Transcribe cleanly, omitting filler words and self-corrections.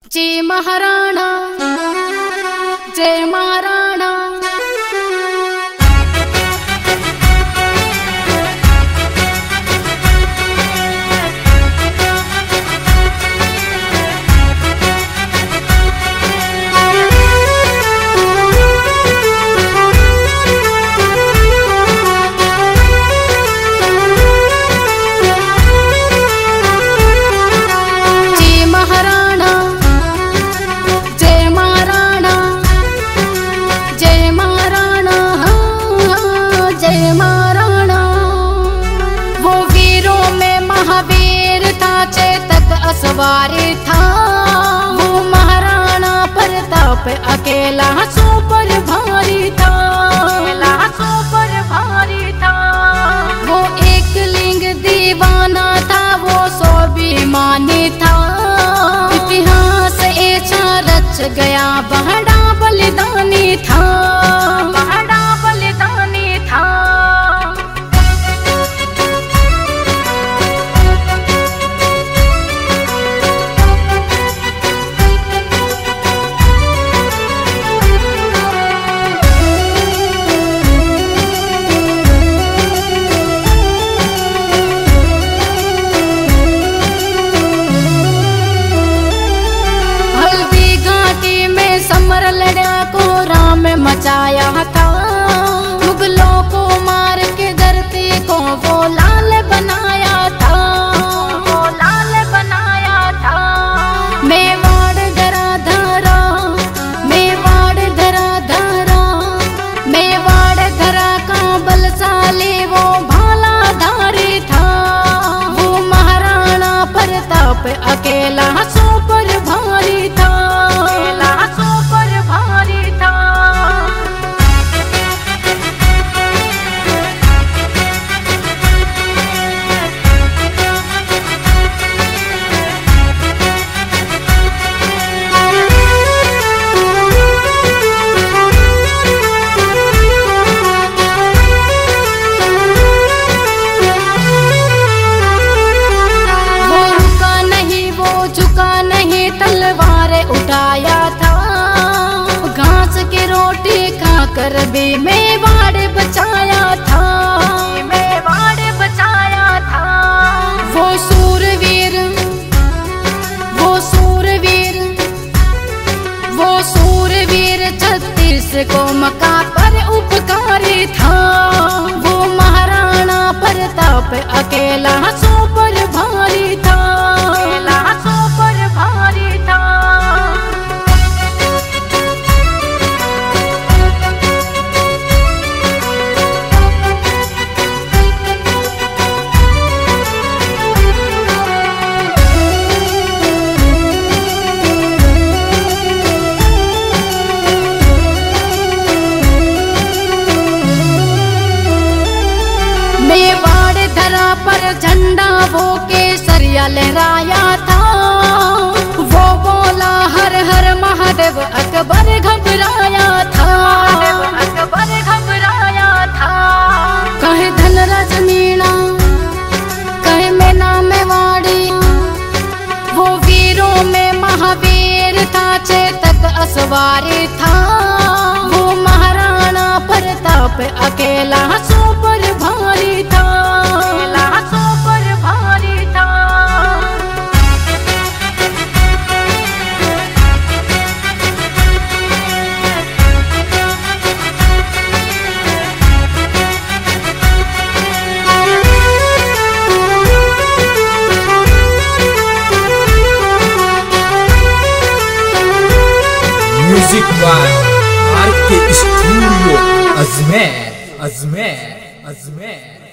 जय महाराणा जय महाराणा। सवारी था वो महाराणा प्रताप अकेला सुपर भारी था, अकेला सुपर भारी था। वो एक लिंग दीवाना था, वो स्वाभिमानी था। इतिहास ऐसा रच गया, बड़ा बलिदानी था, बड़ा बलिदानी था। मचाया था मुगलों को, मार के धरती को वो लाल बनाया था, वो लाल बनाया था। मेवाड़ धरा धरा, मेवाड़ धरा धरा, मेवाड़ धरा का बलशाली वो भाला धारी था। वो महाराणा प्रताप अकेला सुपर भारी था, अकेला सुपर भारी था। उठाया था घास की रोटी खाकर भी मेवाड़ बचाया था, मेवाड़ बचाया था। वो सूरवीर, वो सूरवीर, वो सूरवीर 36 कौम का पर उपकारी था। वो महाराणा प्रताप अकेला सुपर भारी था, अकेला सुपर भारी था। मेवाड़ धरा पर झंडा वो केसरिया लहराया था। वो बोला हर हर महादेव, अकबर घबराया था, अकबर घबराया था। कहे धनराज मीणा, कहे मैना मेवाड़ी, वो वीरों में महावीर था, चेतक असवारी था। वो महाराणा प्रताप अकेला सुपर भारी था, अकेला सुपर भारी था। Music by R K studio Ajmer, Ajmer, Ajmer.